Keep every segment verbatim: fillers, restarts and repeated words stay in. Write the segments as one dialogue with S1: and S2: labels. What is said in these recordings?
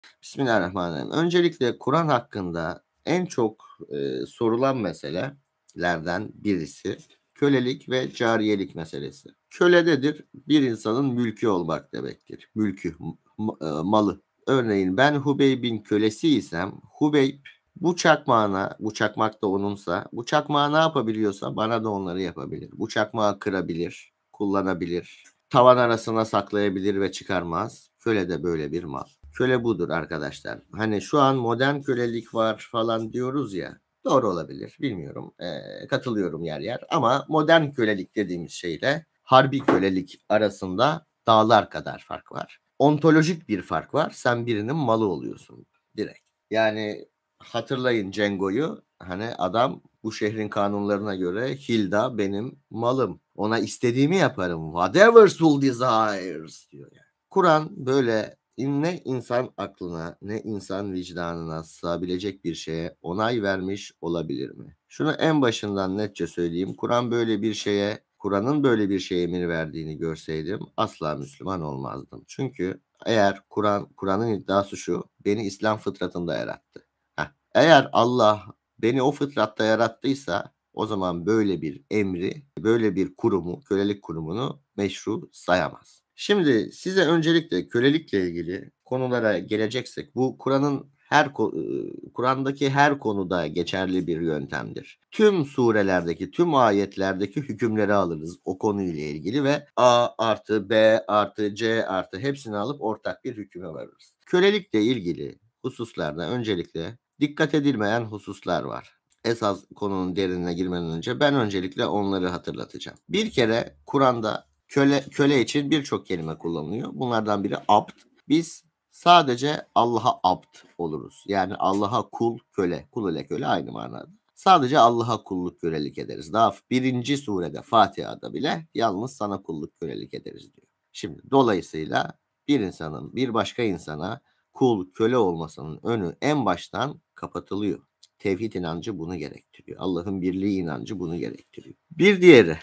S1: Bismillahirrahmanirrahim. Öncelikle Kur'an hakkında en çok, eee, sorulan meselelerden birisi kölelik ve cariyelik meselesi. Köle nedir? Bir insanın mülkü olmak demektir. Mülkü, m m eee, malı. Örneğin ben Hubeyb'in kölesiysem Hubeyb bu çakmağına, bu çakmak da onunsa, bu çakmağı ne yapabiliyorsa bana da onları yapabilir. Bu çakmağı kırabilir, kullanabilir, tavan arasına saklayabilir ve çıkarmaz. Köle de böyle bir mal. Köle budur arkadaşlar. Hani şu an modern kölelik var falan diyoruz ya. Doğru olabilir. Bilmiyorum. Eee, katılıyorum yer yer. Ama modern kölelik dediğimiz şeyle harbi kölelik arasında dağlar kadar fark var. Ontolojik bir fark var. Sen birinin malı oluyorsun direkt. Yani hatırlayın Cengo'yu. Hani adam bu şehrin kanunlarına göre Hilda benim malım. Ona istediğimi yaparım. Whatever soul desires diyor yani. Kur'an böyle ne insan aklına ne insan vicdanına sığabilecek bir şeye onay vermiş olabilir mi? Şunu en başından netçe söyleyeyim. Kur'an böyle bir şeye, Kur'an'ın böyle bir şeye emir verdiğini görseydim asla Müslüman olmazdım. Çünkü eğer Kur'an, Kur'an'ın iddiası şu, beni İslam fıtratında yarattı. Heh, eğer Allah beni o fıtratta yarattıysa o zaman böyle bir emri, böyle bir kurumu, kölelik kurumunu meşru sayamaz. Şimdi size öncelikle kölelikle ilgili konulara geleceksek bu Kur'an'ın her Kur'an'daki her konuda geçerli bir yöntemdir. Tüm surelerdeki, tüm ayetlerdeki hükümleri alırız o konuyla ilgili ve A artı B artı C artı hepsini alıp ortak bir hüküme varırız. Kölelikle ilgili hususlarda öncelikle dikkat edilmeyen hususlar var. Esas konunun derinine girmeden önce ben öncelikle onları hatırlatacağım. Bir kere Kur'an'da köle köle için birçok kelime kullanılıyor. Bunlardan biri abd. Biz sadece Allah'a abd oluruz. Yani Allah'a kul, köle. Kul ile köle aynı manada. Sadece Allah'a kulluk kölelik ederiz. Daha birinci surede Fatiha'da bile yalnız sana kulluk kölelik ederiz diyor. Şimdi dolayısıyla bir insanın bir başka insana kul, köle olmasının önü en baştan kapatılıyor. Tevhid inancı bunu gerektiriyor. Allah'ın birliği inancı bunu gerektiriyor. Bir diğeri.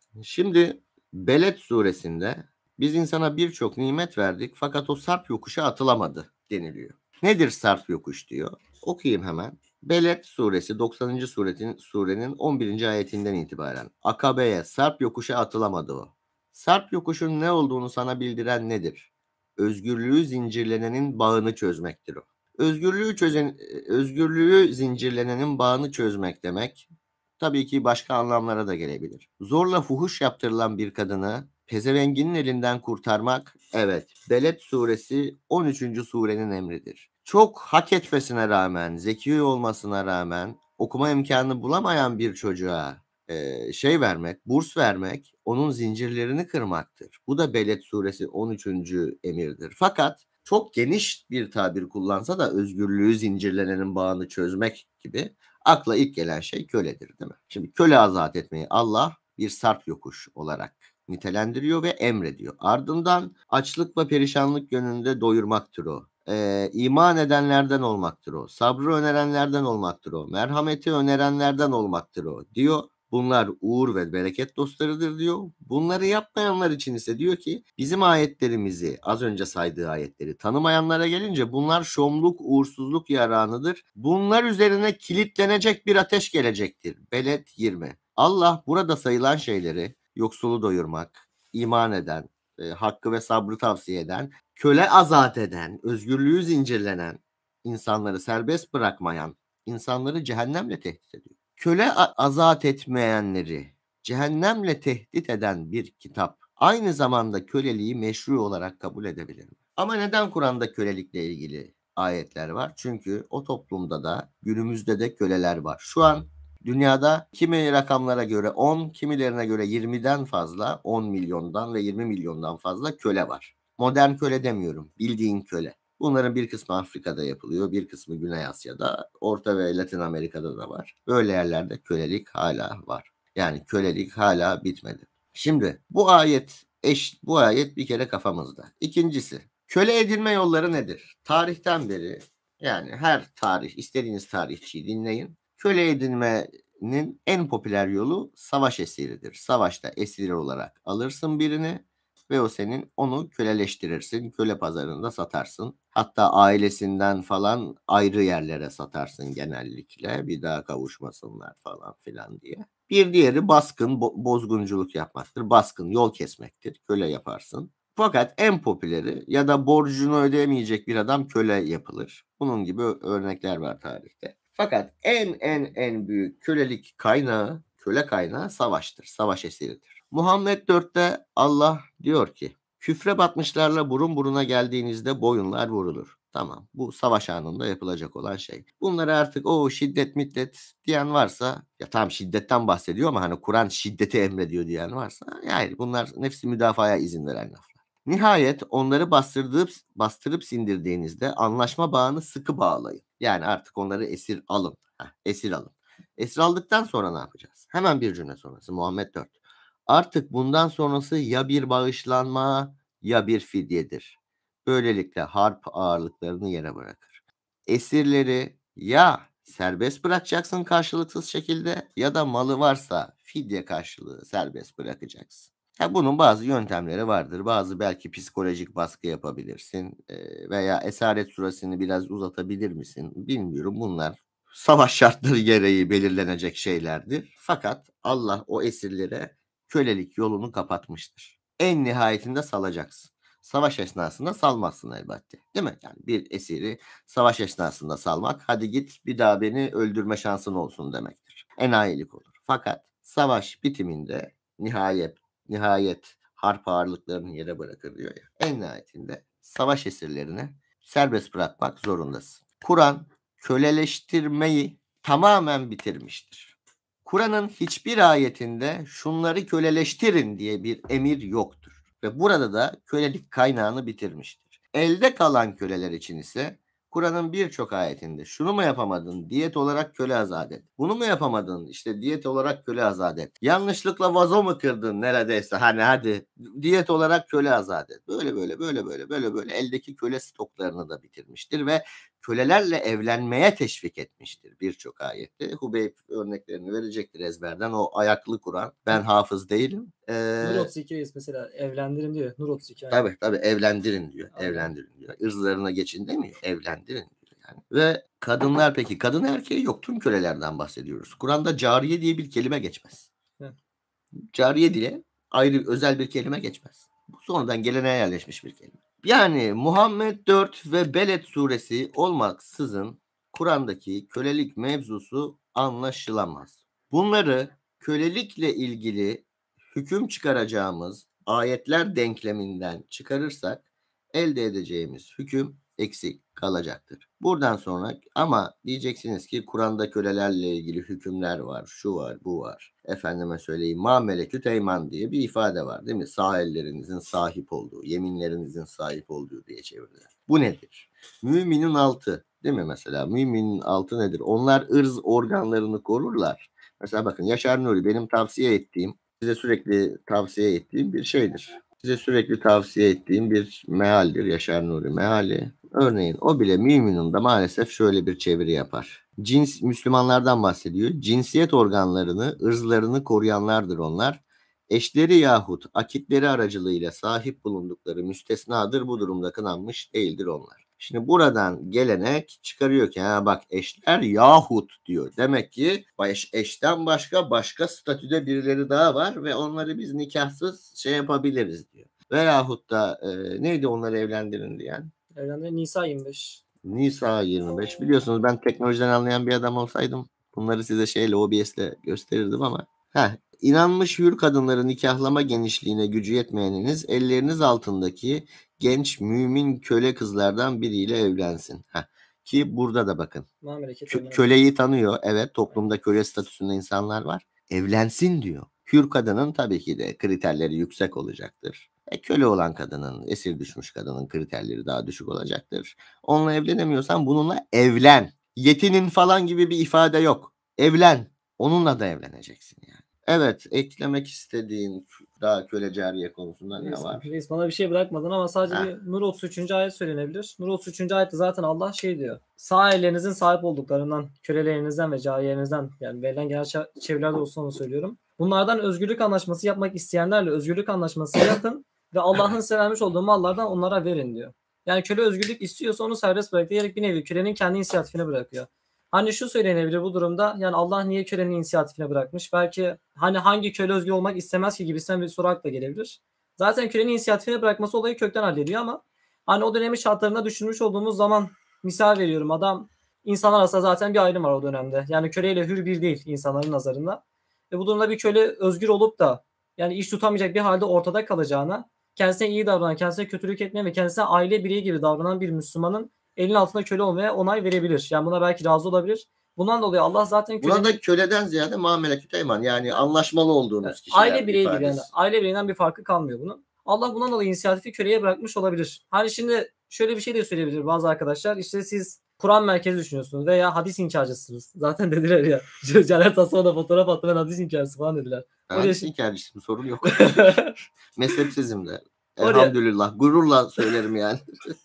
S1: Şimdi Beled suresinde biz insana birçok nimet verdik fakat o sarp yokuşa atılamadı deniliyor. Nedir sarp yokuş diyor. Okuyayım hemen. Beled suresi doksanıncı surenin, surenin on birinci ayetinden itibaren. Akabe'ye sarp yokuşa atılamadı o. Sarp yokuşun ne olduğunu sana bildiren nedir? Özgürlüğü zincirlenenin bağını çözmektir o. Özgürlüğü çözen, özgürlüğü zincirlenenin bağını çözmek demek tabii ki başka anlamlara da gelebilir. Zorla fuhuş yaptırılan bir kadını pezevenginin elinden kurtarmak, evet, Beled suresi on üçüncü surenin emridir. Çok hak etmesine rağmen, zeki olmasına rağmen okuma imkanı bulamayan bir çocuğa e, şey vermek, burs vermek, onun zincirlerini kırmaktır. Bu da Beled suresi on üçüncü emirdir. Fakat çok geniş bir tabir kullansa da özgürlüğü zincirlenenin bağını çözmek gibi akla ilk gelen şey köledir değil mi? Şimdi köle azat etmeyi Allah bir sarp yokuş olarak nitelendiriyor ve emrediyor. Ardından açlık ve perişanlık yönünde doyurmaktır o. Ee, iman edenlerden olmaktır o. Sabrı önerenlerden olmaktır o. Merhameti önerenlerden olmaktır o diyor. Bunlar uğur ve bereket dostlarıdır diyor. Bunları yapmayanlar için ise diyor ki bizim ayetlerimizi az önce saydığı ayetleri tanımayanlara gelince bunlar şomluk, uğursuzluk yaranıdır. Bunlar üzerine kilitlenecek bir ateş gelecektir. Beled yirmi. Allah burada sayılan şeyleri yoksulu doyurmak, iman eden, e, hakkı ve sabrı tavsiye eden, köle azat eden, özgürlüğü zincirlenen, insanları serbest bırakmayan, insanları cehennemle tehdit ediyor. Köle azat etmeyenleri cehennemle tehdit eden bir kitap aynı zamanda köleliği meşru olarak kabul edebilir mi? Ama neden Kur'an'da kölelikle ilgili ayetler var? Çünkü o toplumda da günümüzde de köleler var. Şu an dünyada kimi rakamlara göre on, kimilerine göre yirmiden fazla, on milyondan ve yirmi milyondan fazla köle var. Modern köle demiyorum, bildiğin köle. Bunların bir kısmı Afrika'da yapılıyor, bir kısmı Güney Asya'da, Orta ve Latin Amerika'da da var. Böyle yerlerde kölelik hala var. Yani kölelik hala bitmedi. Şimdi bu ayet eş, bu ayet bir kere kafamızda. İkincisi, köle edilme yolları nedir? Tarihten beri yani her tarih, istediğiniz tarihçiyi dinleyin. Köle edilmenin en popüler yolu savaş esiridir. Savaşta esir olarak alırsın birini, ve o senin onu köleleştirirsin. Köle pazarında satarsın. Hatta ailesinden falan ayrı yerlere satarsın genellikle. Bir daha kavuşmasınlar falan filan diye. Bir diğeri baskın, bo- bozgunculuk yapmaktır. Baskın, yol kesmektir. Köle yaparsın. Fakat en popüleri ya da borcunu ödeyemeyecek bir adam köle yapılır. Bunun gibi örnekler var tarihte. Fakat en en en büyük kölelik kaynağı, köle kaynağı savaştır. Savaş esiridir. Muhammed dörtte Allah diyor ki, küfre batmışlarla burun buruna geldiğinizde boyunlar vurulur. Tamam, bu savaş anında yapılacak olan şey. Bunları artık o şiddet middet diyen varsa, ya tamam şiddetten bahsediyor ama hani Kur'an şiddeti emrediyor diyen varsa, yani bunlar nefsi müdafaya izin veren laflar. Nihayet onları bastırıp, bastırıp sindirdiğinizde anlaşma bağını sıkı bağlayın. Yani artık onları esir alın. Heh, esir alın. Esir aldıktan sonra ne yapacağız? Hemen bir cümle sonrası Muhammed dört. Artık bundan sonrası ya bir bağışlanma ya bir fidyedir. Böylelikle harp ağırlıklarını yere bırakır. Esirleri ya serbest bırakacaksın karşılıksız şekilde ya da malı varsa fidye karşılığı serbest bırakacaksın. Ya bunun bazı yöntemleri vardır. Bazı belki psikolojik baskı yapabilirsin eee, veya Esaret Suresini biraz uzatabilir misin? Bilmiyorum. Bunlar savaş şartları gereği belirlenecek şeylerdir. Fakat Allah o esirlere kölelik yolunu kapatmıştır. En nihayetinde salacaksın. Savaş esnasında salmazsın elbette. Değil mi? Yani bir esiri savaş esnasında salmak, hadi git bir daha beni öldürme şansın olsun demektir. Enayilik olur. Fakat savaş bitiminde nihayet nihayet harp ağırlıklarını yere bırakır diyor ya. En nihayetinde savaş esirlerini serbest bırakmak zorundasın. Kur'an köleleştirmeyi tamamen bitirmiştir. Kur'an'ın hiçbir ayetinde şunları köleleştirin diye bir emir yoktur. Ve burada da kölelik kaynağını bitirmiştir. Elde kalan köleler için ise Kur'an'ın birçok ayetinde şunu mu yapamadın? Diyet olarak köle azat et. Bunu mu yapamadın? İşte diyet olarak köle azat et. Yanlışlıkla vazo mu kırdın neredeyse? Hani hadi diyet olarak köle azat et. Böyle böyle böyle böyle böyle böyle eldeki köle stoklarını da bitirmiştir ve kölelerle evlenmeye teşvik etmiştir birçok ayette. Hubeyb örneklerini verecektir ezberden. O ayaklı Kur'an. Ben hafız değilim. Ee,
S2: Nur otuz iki mesela evlendirin diyor. Nur otuz iki.
S1: Tabii tabii evlendirin diyor.
S2: Aynen.
S1: Evlendirin diyor. Irzlarına geçin demiyor. Evlendirin diyor yani. Ve kadınlar peki kadın erkeği yok. Tüm kölelerden bahsediyoruz. Kur'an'da cariye diye bir kelime geçmez.
S2: Evet.
S1: Cariye diye ayrı özel bir kelime geçmez. Bu sonradan geleneğe yerleşmiş bir kelime. Yani Muhammed dört ve Beled suresi olmaksızın Kur'an'daki kölelik mevzusu anlaşılamaz. Bunları kölelikle ilgili hüküm çıkaracağımız ayetler denkleminden çıkarırsak elde edeceğimiz hüküm eksik kalacaktır. Buradan sonra ama diyeceksiniz ki Kur'an'da kölelerle ilgili hükümler var, şu var, bu var. Efendime söyleyeyim, ma melekü teyman diye bir ifade var değil mi? Sağ ellerinizin sahip olduğu, yeminlerinizin sahip olduğu diye çevirilir. Bu nedir? Müminin altı değil mi mesela? Müminin altı nedir? Onlar ırz organlarını korurlar. Mesela bakın Yaşar Nuri benim tavsiye ettiğim, size sürekli tavsiye ettiğim bir şeydir. Size sürekli tavsiye ettiğim bir mealdir Yaşar Nuri meali. Örneğin o bile Müminun'da maalesef şöyle bir çeviri yapar. Cins Müslümanlardan bahsediyor. Cinsiyet organlarını, ırzlarını koruyanlardır onlar. Eşleri yahut akitleri aracılığıyla sahip bulundukları müstesnadır. Bu durumda kınanmış değildir onlar. Şimdi buradan gelenek çıkarıyor ki ha bak eşler yahut diyor. Demek ki eş, eşten başka başka statüde birileri daha var ve onları biz nikahsız şey yapabiliriz diyor. Veyahut da e, neydi onları evlendirin diyen?
S2: Evlendirin Nisa yirmi beş.
S1: Nisa yirmi beş. Biliyorsunuz ben teknolojiden anlayan bir adam olsaydım bunları size şeyle O B S'le gösterirdim ama. Heh, inanmış hür kadınları nikahlama genişliğine gücü yetmeyeniniz elleriniz altındaki genç mümin köle kızlardan biriyle evlensin. Heh. Ki burada da bakın. Kö- köleyi tanıyor. Evet toplumda köle statüsünde insanlar var. Evlensin diyor. Hür kadının tabii ki de kriterleri yüksek olacaktır. E, köle olan kadının, esir düşmüş kadının kriterleri daha düşük olacaktır. Onunla evlenemiyorsan bununla evlen. Yetinin falan gibi bir ifade yok. Evlen. Onunla da evleneceksin yani. Evet, eklemek istediğin daha köle cariye konusunda ne
S2: Reis,
S1: var?
S2: reis bana bir şey bırakmadın ama sadece
S1: Heh.
S2: bir Nur otuz üçüncü ayet söylenebilir. Nur otuz üçüncü ayette zaten Allah şey diyor. Sağ ellerinizin sahip olduklarından, kölelerinizden ve cariyelerinizden yani verilen genel çevirilerde olsun onu söylüyorum. Bunlardan özgürlük anlaşması yapmak isteyenlerle özgürlük anlaşması yapın Ve Allah'ın size vermiş olduğu mallardan onlara verin diyor. Yani köle özgürlük istiyorsa onu serbest bırak diyerek bir nevi kölenin kendi inisiyatifine bırakıyor. Hani şu söylenebilir bu durumda, yani Allah niye kölenin inisiyatifine bırakmış? Belki hani hangi köle özgür olmak istemez ki gibisinden bir soru akla gelebilir. Zaten kölenin inisiyatifine bırakması olayı kökten hallediyor ama hani o dönemin şartlarına düşünmüş olduğumuz zaman, misal veriyorum, adam insanlar arasında zaten bir ayrım var o dönemde. Yani köleyle hür bir değil insanların nazarında. Ve bu durumda bir köle özgür olup da yani iş tutamayacak bir halde ortada kalacağına, kendisine iyi davranan, kendisine kötülük etmeyen ve kendisine aile bireyi gibi davranan bir Müslümanın elinin altında köle olmaya onay verebilir. Yani buna belki razı olabilir. Bundan dolayı Allah zaten kölenin...
S1: Burada köleden ziyade muamelekü eyman, yani anlaşmalı olduğunuz
S2: Evet,
S1: kişiler
S2: aile bireyi gibi, yani
S1: ifadesi.
S2: aile bireyinden bir farkı kalmıyor bunun. Allah bundan dolayı inisiyatifi köleye bırakmış olabilir. Hani şimdi şöyle bir şey de söyleyebilir bazı arkadaşlar. İşte siz Kur'an merkezi düşünüyorsunuz veya hadis inkarcısınız. Zaten dediler ya. Caner Tasman'a da fotoğraf attı, ben hadis inkarcısı falan dediler.
S1: Ben
S2: Oraya
S1: hadis
S2: şimdi-
S1: inkarcısıyım, sorun yok. Mezhepsizim de.
S2: Oraya-
S1: Elhamdülillah. Gururla söylerim yani.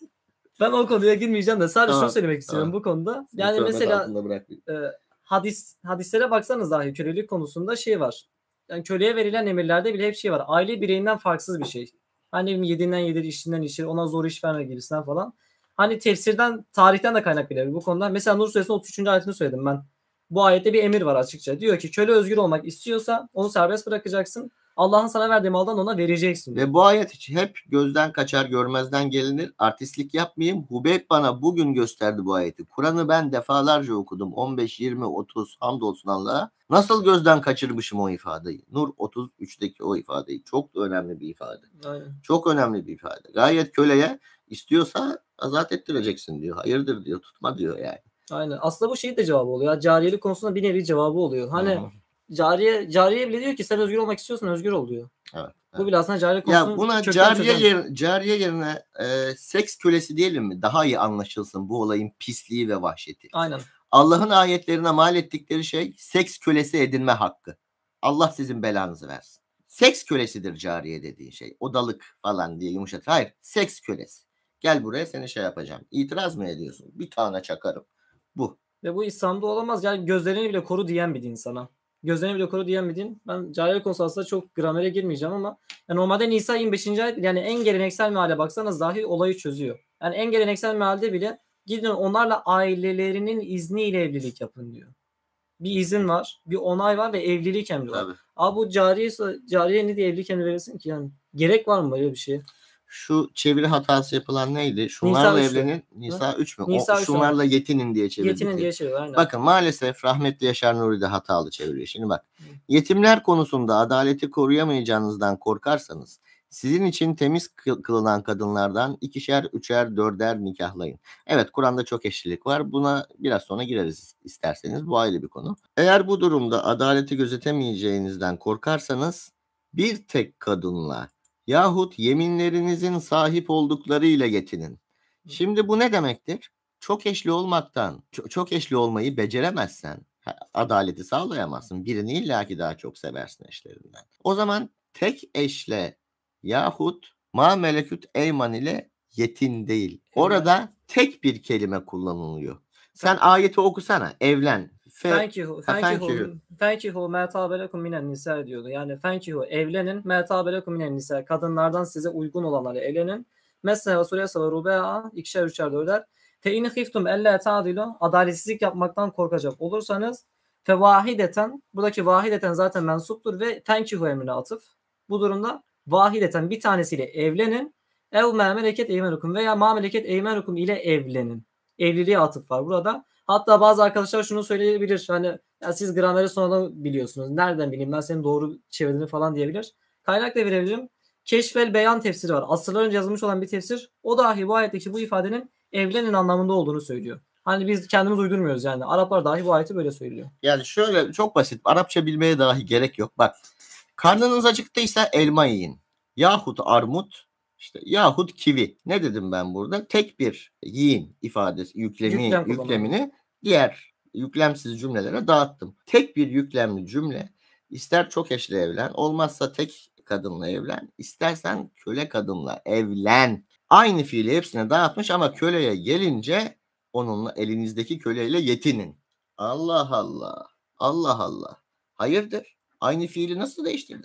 S2: Ben o konuya girmeyeceğim de sadece
S1: Tamam,
S2: şunu söylemek istiyorum
S1: tamam.
S2: bu konuda.
S1: Sizi
S2: Yani
S1: töhmet
S2: mesela
S1: altında bırakmayayım.
S2: e, hadis hadislere baksanız dahi kölelik konusunda şey var. Yani köleye verilen emirlerde bile hep şey var. Aile bireyinden farksız bir şey. Hani yediğinden yedir, içtiğinden içir, ona zor iş verme gibisinden falan. Hani tefsirden, tarihten de kaynak bile bu konuda. Mesela Nur Suresi'nin otuz üçüncü ayetini söyledim ben. Bu ayette bir emir var açıkça. Diyor ki köle özgür olmak istiyorsa onu serbest bırakacaksın. Allah'ın sana verdiği maldan ona vereceksin diyor.
S1: Ve bu ayet için hep gözden kaçar, görmezden gelinir. Artistlik yapmayayım. Hubeyb bana bugün gösterdi bu ayeti. Kur'an'ı ben defalarca okudum. on beş, yirmi, otuz, hamdolsun Allah'a. Nasıl gözden kaçırmışım o ifadeyi. Nur otuz üçteki o ifadeyi. Çok önemli bir ifade.
S2: Aynen.
S1: Çok önemli bir ifade. Gayet köleye istiyorsa azat ettireceksin diyor. Hayırdır diyor. Tutma diyor yani.
S2: Aynen. Aslında bu şeyin de cevabı oluyor. Ya, cariyelik konusunda bir nevi cevabı oluyor. Hani
S1: Hı hı.
S2: cariye cariye bile diyor ki sen özgür olmak istiyorsan özgür ol diyor.
S1: Evet.
S2: Bu bile aslında cariye
S1: Ya
S2: konusunu
S1: buna
S2: kökten
S1: cariye,
S2: çözen-
S1: yer, cariye yerine e, seks kölesi diyelim mi? Daha iyi anlaşılsın bu olayın pisliği ve vahşeti.
S2: Aynen.
S1: Allah'ın ayetlerine mal ettikleri şey seks kölesi edinme hakkı. Allah sizin belanızı versin. Seks kölesidir cariye dediğin şey. Odalık falan diye yumuşatır. Hayır, seks kölesi. Gel buraya, seni şey yapacağım. İtiraz mı ediyorsun? Bir tane çakarım. Bu.
S2: Ve bu İslam'da olamaz. Yani gözlerini bile koru diyen bir din sana. Gözlerini bile koru diyen bir din. Ben cariye konusu aslında çok gramere girmeyeceğim ama yani normalde Nisa yirmi beşinci ayet, yani en geleneksel meale baksanız dahi olayı çözüyor. Yani en geleneksel mealde bile gidin onlarla ailelerinin izniyle evlilik yapın diyor. Bir izin var, bir onay var ve evlilik emri var.
S1: Tabii.
S2: Abi bu cariye, cariye ne diye evlilik emri verirsin ki yani? Gerek var mı böyle bir şeye?
S1: Şu çeviri hatası yapılan neydi? Şunlarla
S2: Nisa üç
S1: evlenin. Nisa üç mü?
S2: Nisa
S1: O,
S2: üç
S1: şunlarla yetinin diye çevirdik.
S2: Yetinin diye çeviriyor aynen.
S1: Bakın maalesef rahmetli Yaşar Nuri de hatalı çeviriyor. Şimdi bak. Yetimler konusunda adaleti koruyamayacağınızdan korkarsanız sizin için temiz kıl- kılınan kadınlardan ikişer, üçer, dörder nikahlayın. Evet, Kur'an'da çok eşlilik var. Buna biraz sonra gireriz isterseniz. Bu ayrı bir konu. Eğer bu durumda adaleti gözetemeyeceğinizden korkarsanız bir tek kadınla yahut yeminlerinizin sahip olduklarıyla yetinin. Şimdi bu ne demektir? Çok eşli olmaktan, çok, çok eşli olmayı beceremezsen ha, adaleti sağlayamazsın. Birini illaki daha çok seversin eşlerinden. O zaman tek eşle yahut ma melekut eyman ile yetin değil. Orada tek bir kelime kullanılıyor. Sen ayeti okusana. Evlen. Fe,
S2: Fenkihu,
S1: ha,
S2: fenkihu,
S1: fenkihu.
S2: fenkihu metabelekum minen nisa diyordu. Yani fenkihu, evlenin, metabelekum minen nisa, kadınlardan size uygun olanları evlenin. Mesela ve suresi ve rubea, ikişer, üçer, dörder. Fe in khiftum elle ta'dilu, adaletsizlik yapmaktan korkacak olursanız fe vahideten, buradaki vahideten zaten mensuptur ve fenkihu emrine atıf. Bu durumda vahideten bir tanesiyle evlenin. Ev ma meleket eymenukum veya ma meleket eymenukum ile evlenin. Evliliğe atıf var burada. Hatta bazı arkadaşlar şunu söyleyebilir. Hani ya siz grameri sonradan biliyorsunuz. Nereden bileyim ben senin doğru çevirdiğini falan diyebilir. Kaynak da verebilirim. Keşfel Beyan tefsiri var. Asırlar önce yazılmış olan bir tefsir. O dahi bu ayetteki bu ifadenin evlenin anlamında olduğunu söylüyor. Hani biz kendimiz uydurmuyoruz yani. Araplar dahi bu ayeti böyle söylüyor.
S1: Yani şöyle çok basit. Arapça bilmeye dahi gerek yok. Bak. Karnınız acıktıysa elma yiyin. Yahut armut, işte yahut kivi. Ne dedim ben burada? Tek bir yiyin ifadesi, yüklemi,
S2: Yüklem kullanımı.
S1: yüklemini diğer yüklemsiz cümlelere dağıttım. Tek bir yüklemli cümle, ister çok eşli evlen, olmazsa tek kadınla evlen, istersen köle kadınla evlen. Aynı fiili hepsine dağıtmış ama köleye gelince onunla, elinizdeki köleyle yetinin. Allah Allah. Allah Allah. Hayırdır? Aynı fiili nasıl değiştirdin sen?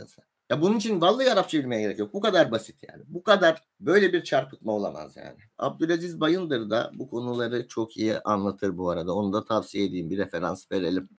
S1: Ya bunun için vallahi Arapça bilmeye gerek yok. Bu kadar basit yani. Bu kadar böyle bir çarpıtma olamaz yani. Abdülaziz Bayındır da bu konuları çok iyi anlatır bu arada. Onu da tavsiye edeyim. Bir referans verelim.